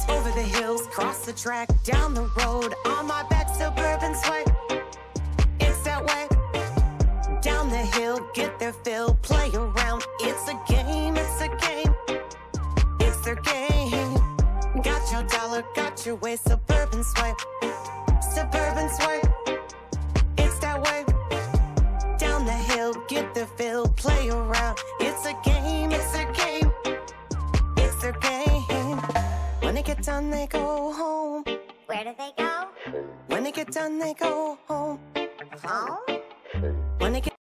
Over the hills, cross the track, down the road, on my back, suburban sway. It's that way. Down the hill, get their fill, play around. It's a game, it's a game. It's their game. Got your dollar, got your way, suburban sway. Suburban sway. It's that way. Down the hill, get their fill, play around. It's a game, it's a game. It's their game. When they get done, they go home. Where do they go? When they get done, they go home. Home? When they get